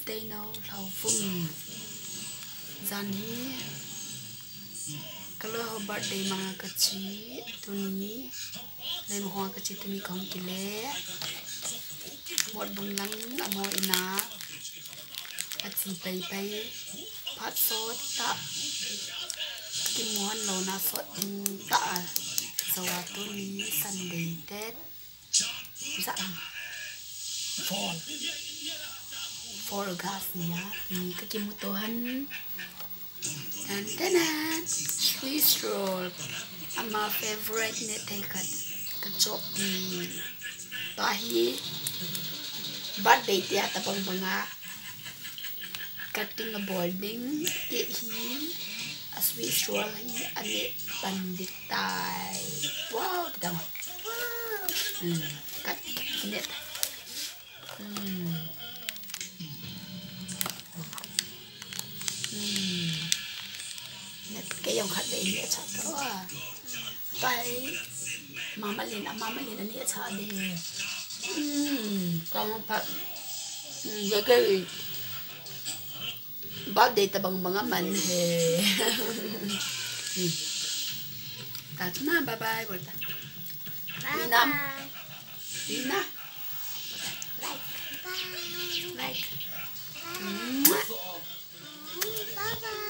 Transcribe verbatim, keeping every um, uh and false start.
Deinou lau phum Zani kalau birthday mga kachi tuni lem hoa kachi tuni kong kile một bung lăng amo ina kachi bay bay phát sốt ta kim muan lâu na sốt ta sawa tuni Sunday Tết dạng fall fall gas niya ni kachi mutohan and then Swiss roll ama favorite ne tekat kachop ni tahi birthday tia tapang banga cutting a boarding ti hi a Swiss roll hi ani pandit tai wow tidang hmm kat kinet hmm hmm net kayong khat de ni cha to tai mama lin mama lin ani cha de hmm tong pa ya cái birthday tabang mga man he ta na bye bye bye bye nam Dina like like bye bye.